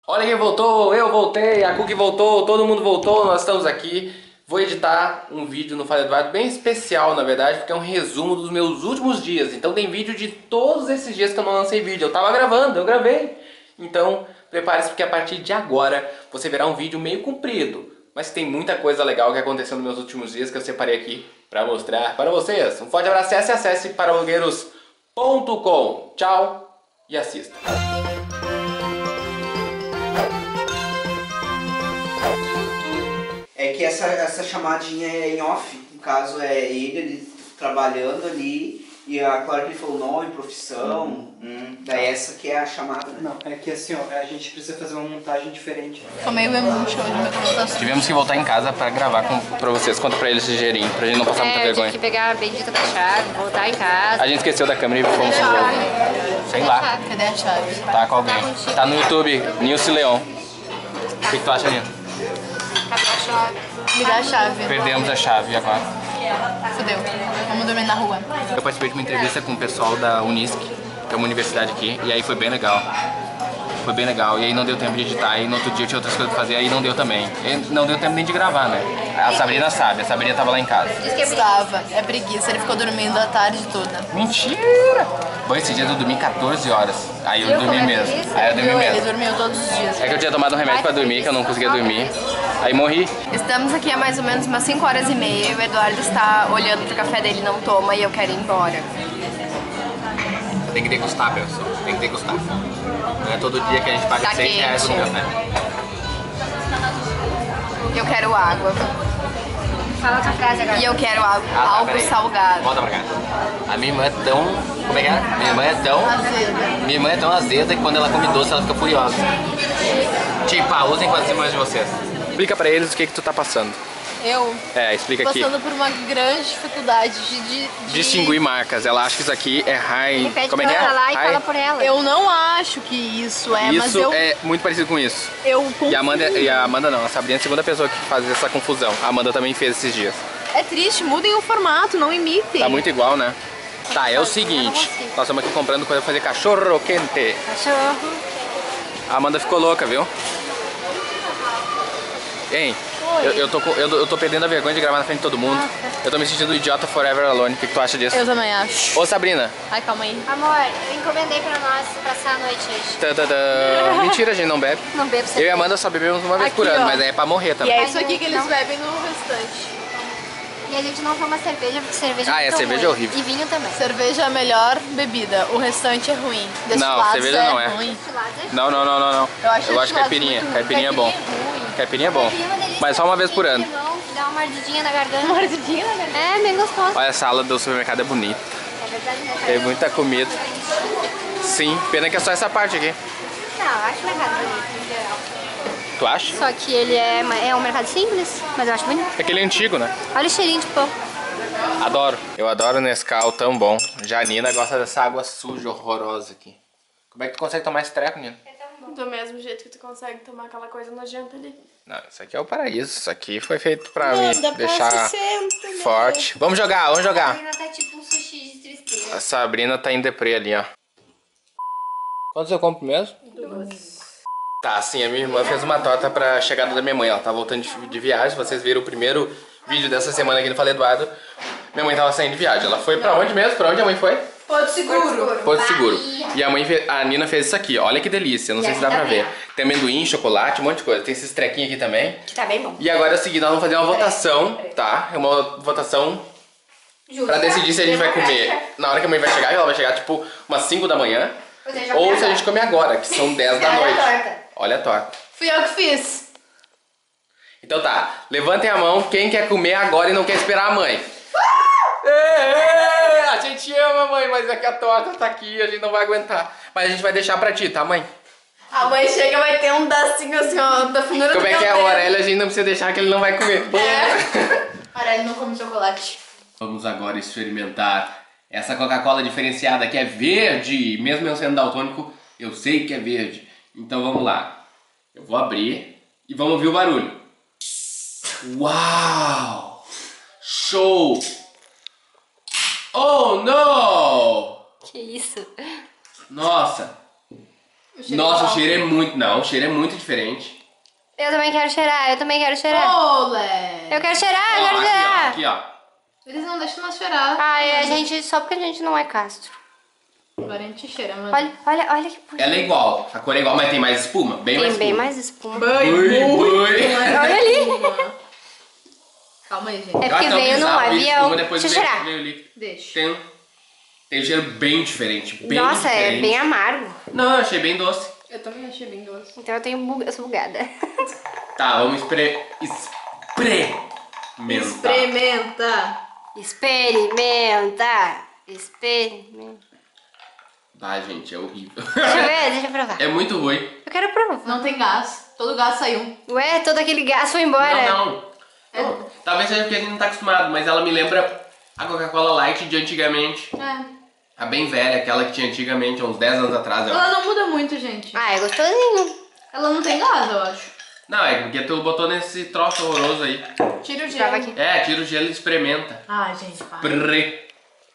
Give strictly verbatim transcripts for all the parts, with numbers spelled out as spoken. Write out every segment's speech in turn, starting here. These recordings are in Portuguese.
Olha quem voltou, eu voltei, a Cookie voltou, todo mundo voltou, nós estamos aqui. Vou editar um vídeo no Fala Eduardo bem especial, na verdade, porque é um resumo dos meus últimos dias. Então tem vídeo de todos esses dias que eu não lancei vídeo. Eu tava gravando, eu gravei. Então prepare-se porque a partir de agora você verá um vídeo meio comprido. Mas tem muita coisa legal que aconteceu nos meus últimos dias que eu separei aqui pra mostrar para vocês. Um forte abraço, acesse, acesse paralogueiros ponto com. Tchau e assista. É que essa, essa chamadinha é em off, no caso é ele, ele trabalhando ali, e a claro que ele falou nome, profissão, hum, hum, daí essa que é a chamada, né? Não, é que assim, ó, a gente precisa fazer uma montagem diferente. Tô meio embucha hoje, meu conotação. Tivemos que voltar em casa pra gravar com, pra vocês. Conta pra eles esse cheirinho, pra gente não passar muita É, eu vergonha. tive que pegar a bendita da chave, voltar em casa. A gente esqueceu da câmera e fomos pro... Sei lá. Cadê a chave? Tá com alguém. Tá no YouTube, Nilce Leon. O que, que tu acha, Nina? Cadê a chave? Me dá a chave. Perdemos a chave agora. Fudeu. Vamos dormir na rua. Eu participei de uma entrevista com o pessoal da Unisc, que é uma universidade aqui, e aí foi bem legal. Foi bem legal, e aí não deu tempo de editar, e no outro dia eu tinha outras coisas pra fazer, aí não deu também. E não deu tempo nem de gravar, né? A Sabrina sabe, a Sabrina tava lá em casa. Estava. É preguiça, ele ficou dormindo a tarde toda. Mentira! Bom, esse dia eu dormi quatorze horas, aí eu Viu dormi como é mesmo. preguiça? Aí eu dormi Viu? Ele mesmo. dormiu todos os dias. É que eu tinha tomado um remédio pra dormir, que eu não conseguia dormir. Aí morri. Estamos aqui há mais ou menos umas cinco horas e meia e o Eduardo está olhando pro café dele, não toma e eu quero ir embora. Tem que degustar, pessoal. Tem que degustar. Não é todo dia que a gente paga Tá seis reais no quente. café. Eu quero água. Fala outra frase agora. E eu quero algo, Ah, tá, algo peraí. salgado. Volta pra cá. A minha irmã é tão... Como é que é? Minha irmã é tão... Minha irmã é tão azeda que quando ela come doce ela fica furiosa. Tipo, ah, usem com as irmãs de vocês. Explica pra eles o que que tu tá passando. Eu É, explica aqui. passando por uma grande dificuldade de, de, de... Distinguir marcas. Ela acha que isso aqui é high... Pede Como é pra que é? ela lá e High- fala por ela. Eu não acho que isso é, mas Isso eu... é muito parecido com isso. eu E a Amanda, confundo. e a Amanda não, a Sabrina é a segunda pessoa que faz essa confusão. A Amanda também fez esses dias. É triste, mudem o formato, não imitem. Tá muito igual, né? Tá, é o seguinte. Nós estamos aqui comprando coisa pra fazer cachorro quente. Cachorro. A Amanda ficou louca, viu? Hein? Eu, eu, tô, com- eu, eu tô perdendo a vergonha de gravar na frente de todo mundo. Eu tô me sentindo idiota forever alone. O que, que tu acha disso? Eu também acho. Ô, Sabrina. Ai, calma aí. Amor, eu encomendei pra nós passar a noite hoje. Tã, tã, tã. Mentira, a gente não bebe. Não bebo Eu e cerveja. a Amanda só bebemos uma vez Aqui, por ano, ó. mas aí é pra morrer E também. é isso aqui que eles Não. bebem no restante. E a gente não toma cerveja, porque cerveja Ah, é é, muito cerveja é ruim. horrível. E vinho também. Cerveja é a melhor bebida, o restante é ruim. Não, Destilados cerveja não é. ruim. Destilados é Não, não, não, não, não. Eu acho Eu acho destilados caipirinha. muito ruim. Caipirinha é bom. Caipirinha é ruim. Caipirinha é bom. Caipirinha é uma delícia, Mas só uma vez por ano. limão, que dá uma mordidinha na garganta. Mordidinha na garganta. É, bem gostoso. Olha, a sala do supermercado é bonita. É verdade, né? Tem muita comida. Sim, pena que é só essa parte aqui. Não, eu acho o mercado bonito, em geral. Tu acha? Só que ele é, é um mercado simples, mas eu acho bonito. É aquele antigo, né? Olha o cheirinho de pão. Adoro. Eu adoro Nescau, tão bom. Já a Nina gosta dessa água suja, horrorosa aqui. Como é que tu consegue tomar esse treco, Nina? Do mesmo jeito que tu consegue tomar aquela coisa nojenta ali. Não, isso aqui é o paraíso. Isso aqui foi feito pra me Manda pra deixar sessenta, né? forte. Vamos jogar, vamos jogar. Ainda tá tipo um sushi de tristeza. A Sabrina tá em deprê ali, ó. Quantos eu compro mesmo? Duas. Tá, sim, a minha irmã fez uma torta pra chegada da minha mãe. Ela tá voltando de, de viagem. Vocês viram o primeiro vídeo dessa semana aqui no Fala Eduardo. Minha mãe tava saindo de viagem. Ela foi pra onde mesmo? Pra onde a mãe foi? Porto Seguro. Porto Seguro. E a mãe, fe- a Nina fez isso aqui. Olha que delícia. Não sei se dá pra ver. Tem amendoim, chocolate, um monte de coisa. Tem esses trequinhos aqui também. Que tá bem bom. E agora é o seguinte, nós vamos fazer uma votação, tá? É uma votação pra decidir se a gente vai comer na hora que a mãe vai chegar, que ela vai chegar tipo umas cinco da manhã, ou se a gente come agora, que são dez da noite. Olha a torta. Fui eu que fiz. Então tá, levantem a mão quem quer comer agora e não quer esperar a mãe. Ê, ê, a gente ama, mãe, mas é que a torta tá aqui, a gente não vai aguentar. Mas a gente vai deixar pra ti, tá, mãe? A mãe chega e vai ter um dacinho assim, ó, da finura Como do é que é? O cabelo. Aurélio a gente não precisa deixar que ele não vai comer. É. Aurélio não come chocolate. Vamos agora experimentar essa Coca-Cola diferenciada que é verde. Mesmo eu sendo daltônico, eu sei que é verde. Então vamos lá. Eu vou abrir e vamos ouvir o barulho. Uau! Show! Oh, não! Que isso? Nossa! Nossa, o cheiro é muito... Não, o cheiro é muito diferente. Eu também quero cheirar, eu também quero cheirar. Olé! Eu quero cheirar, eu Ó, quero aqui, ó, cheirar. aqui, ó. Eles não deixam nós cheirar. Ai, a gente, só porque a gente não é Castro. Agora a gente cheira, mano. Olha, olha, olha que bonito. Ela é igual, a cor é igual, mas tem mais espuma. Bem mais Tem bem espuma. mais espuma. Ui, ui. Olha ali. Calma aí, gente. É Eu acho porque que eu veio no precisava ir avião. espuma, depois Deixa eu veio- cheirar. veio o líquido. Deixa. Tem, tem um cheiro bem diferente, bem Nossa, diferente. é bem amargo. Não, eu achei bem doce. Eu também achei bem doce. Então eu tenho bug... eu sou bugada. Tá, vamos espre... experimentar. Experimenta. Experimenta. Experimenta. Tá, gente, é horrível. Deixa eu ver, deixa eu provar. É muito ruim. Eu quero provar. Não tem gás. Todo gás saiu. Ué, todo aquele gás foi embora. Não, não. Não, talvez seja porque a gente não tá acostumado, mas ela me lembra a Coca-Cola Light de antigamente. É. A bem velha, aquela que tinha antigamente, há uns dez anos atrás. Eu... Ela não muda muito, gente. Ah, é gostosinho. Ela não tem gás, eu acho. Não, é porque tu botou nesse troço horroroso aí. Tira o Prova gelo. aqui. É, tira o gelo e experimenta. Ai, gente, para. Prê.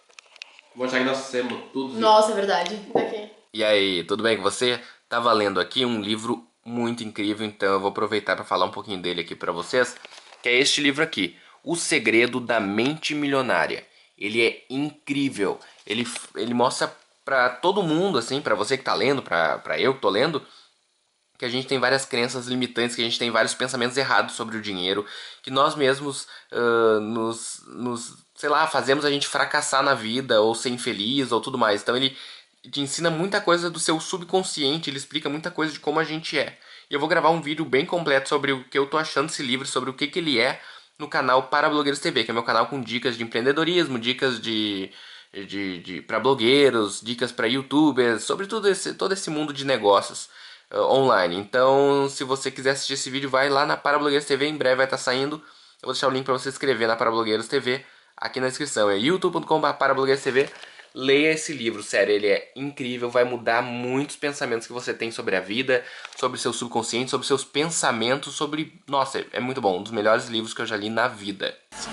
Vou achar que nós temos tudo. Nossa, é verdade. Daqui. E aí, tudo bem com você? Tava lendo aqui um livro muito incrível, então eu vou aproveitar para falar um pouquinho dele aqui para vocês, que é este livro aqui, O Segredo da Mente Milionária. Ele é incrível, ele, ele mostra para todo mundo, assim, para você que tá lendo, para eu que tô lendo, que a gente tem várias crenças limitantes, que a gente tem vários pensamentos errados sobre o dinheiro, que nós mesmos uh, nos, nos, sei lá, fazemos a gente fracassar na vida, ou ser infeliz, ou tudo mais. Então ele te ensina muita coisa do seu subconsciente, ele explica muita coisa de como a gente é. E eu vou gravar um vídeo bem completo sobre o que eu tô achando desse livro, sobre o que, que ele é, no canal Para Blogueiros T V, que é meu canal com dicas de empreendedorismo, dicas de... de, de para blogueiros, dicas para youtubers, sobre tudo esse, todo esse mundo de negócios uh, online. Então, se você quiser assistir esse vídeo, vai lá na Para Blogueiros T V, em breve vai estar saindo. Eu vou deixar o link para você se inscrever na Para Blogueiros T V aqui na descrição. É youtube ponto com barra para blogueiros T V. Leia esse livro, sério, ele é incrível, vai mudar muitos pensamentos que você tem sobre a vida, sobre seu subconsciente, sobre seus pensamentos, sobre... Nossa, é muito bom, um dos melhores livros que eu já li na vida.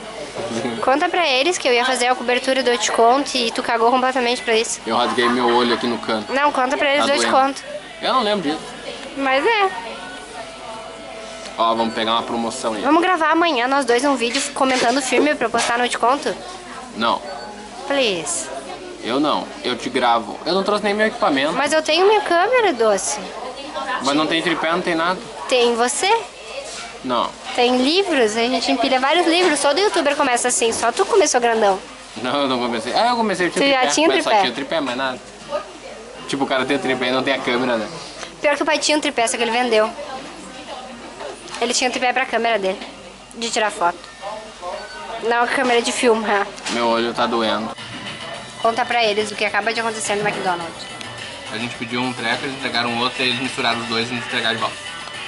Conta pra eles que eu ia fazer a cobertura do Eu Te Conto e tu cagou completamente pra isso. Eu rasguei meu olho aqui no canto. Não, conta pra eles Tá do Eu Te doendo. Conto. Eu não lembro disso. Mas é. Ó, vamos pegar uma promoção aí. Vamos gravar amanhã nós dois um vídeo comentando o filme pra eu postar no Eu Te Conto? Não, Please. eu não. Eu te gravo. Eu não trouxe nem meu equipamento. Mas eu tenho minha câmera, doce. Mas não tem tripé, não tem nada. Tem você? Não. Tem livros, a gente empilha vários livros. Todo youtuber começa assim, só tu começou grandão. Não, eu não comecei. Ah, eu comecei, eu tinha Você já tripé. tinha mas tripé? só tinha tripé, mais nada. Tipo, o cara tem o tripé e não tem a câmera, né? Pior que o pai tinha um tripé, só que ele vendeu. Ele tinha um tripé pra câmera dele, de tirar foto. Não a câmera de filmar. Meu olho tá doendo. Conta pra eles o que acaba de acontecer no McDonald's. A gente pediu um treco, eles entregaram um outro, e eles misturaram os dois e nos entregaram de volta.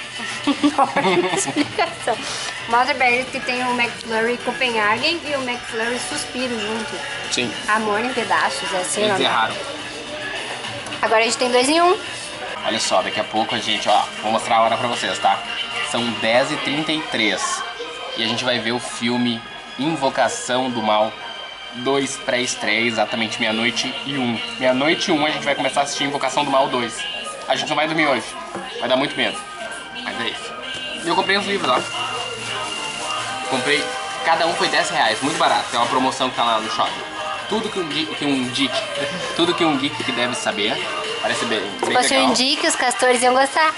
Não, explicação. Mostra pra eles que tem o McFlurry Copenhagen e o McFlurry Suspiro junto. Sim. Amor em pedaços, é assim o Eles nome. erraram. Agora a gente tem dois em um. Olha só, daqui a pouco a gente, ó, vou mostrar a hora pra vocês, tá? São dez e trinta e três e a gente vai ver o filme Invocação do Mal dois pré-estreia, exatamente meia-noite e um. Meia-noite e um a gente vai começar a assistir Invocação do Mal dois. A gente não vai dormir hoje, vai dar muito medo, mas é isso. E eu comprei uns livros, ó. Comprei, cada um foi dez reais, muito barato, é uma promoção que tá lá no shopping. Tudo que um geek, que um geek, tudo que um geek deve saber, parece bem, bem Se fosse legal. um dia que os castores iam gostar.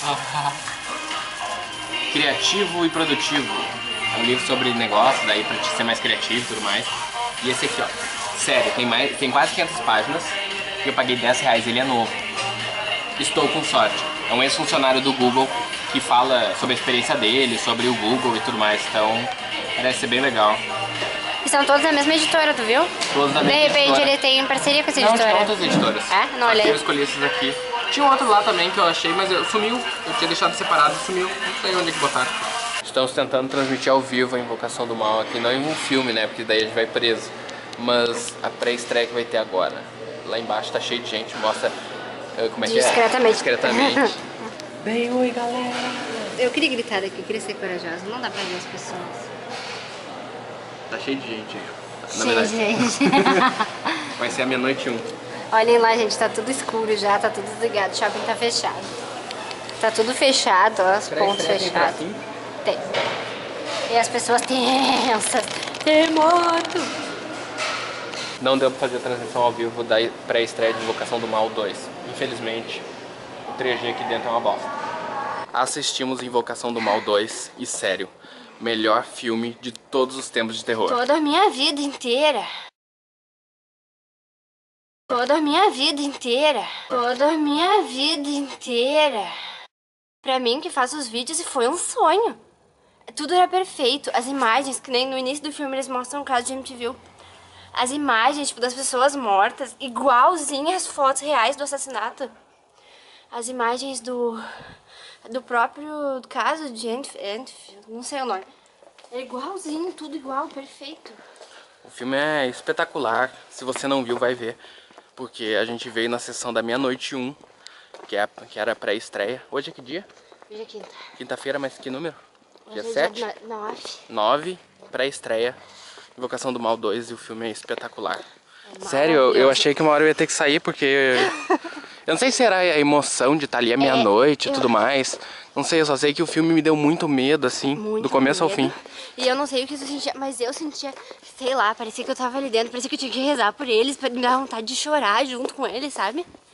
Criativo e Produtivo. É um livro sobre negócio, daí pra te ser mais criativo e tudo mais. E esse aqui, ó. Sério, tem, mais, tem quase quinhentas páginas e eu paguei dez reais, ele é novo. Estou com sorte. É um ex-funcionário do Google que fala sobre a experiência dele, sobre o Google e tudo mais. Então, parece ser bem legal. E são todos da mesma editora, tu viu? Todos da De mesma repente editora. ele tem parceria com essa Não, editora. tinha outras editoras. É? Não Aqui olhei. eu escolhi esses aqui. Tinha um outro lá também que eu achei, mas eu, sumiu. Eu tinha deixado separado e sumiu. Não sei onde é que botaram. Estamos tentando transmitir ao vivo a Invocação do Mal aqui, não em um filme, né? Porque daí a gente vai preso. Mas a pré-estreia que vai ter agora. Lá embaixo tá cheio de gente, mostra uh, como é que é? Discretamente. Discretamente. Bem, oi galera. Eu queria gritar aqui, eu queria ser corajosa. Não dá pra ver as pessoas. Tá cheio de gente aí. Na Sim, verdade, gente. vai ser a meia-noite um. Olhem lá, gente, tá tudo escuro já, tá tudo desligado. O shopping tá fechado. Tá tudo fechado, ó, os pontos fechados. Tem. E as pessoas tensas. Tem moto. Não deu pra fazer a transmissão ao vivo da pré-estreia de Invocação do Mal dois. Infelizmente, o três G aqui dentro é uma bosta. Assistimos Invocação do Mal dois e, sério, melhor filme de todos os tempos de terror. Toda a minha vida inteira. Toda a minha vida inteira. Toda a minha vida inteira. Pra mim que faço os vídeos, e foi um sonho. Tudo era perfeito. As imagens, que nem no início do filme eles mostram o caso de M T V. As imagens, tipo, das pessoas mortas, igualzinhas as fotos reais do assassinato. As imagens do... do próprio caso de Enfield, não sei o nome. É igualzinho, tudo igual, perfeito. O filme é espetacular. Se você não viu, vai ver. Porque a gente veio na sessão da meia-noite um, que, é, que era pré-estreia. Hoje é que dia? Hoje é quinta. Quinta-feira, mas que número? Dia Hoje é sete? dia nove. nove, pré-estreia. Invocação do Mal dois, e o filme é espetacular. É Sério, eu, eu achei que uma hora eu ia ter que sair, porque... eu não sei se era a emoção de estar ali à meia-noite e eu- tudo mais. Não sei, eu só sei que o filme me deu muito medo, assim, Muito do começo ao medo. fim. E eu não sei o que eu sentia, mas eu sentia, sei lá, parecia que eu tava ali dentro, parecia que eu tinha que rezar por eles, pra me dar vontade de chorar junto com eles, sabe?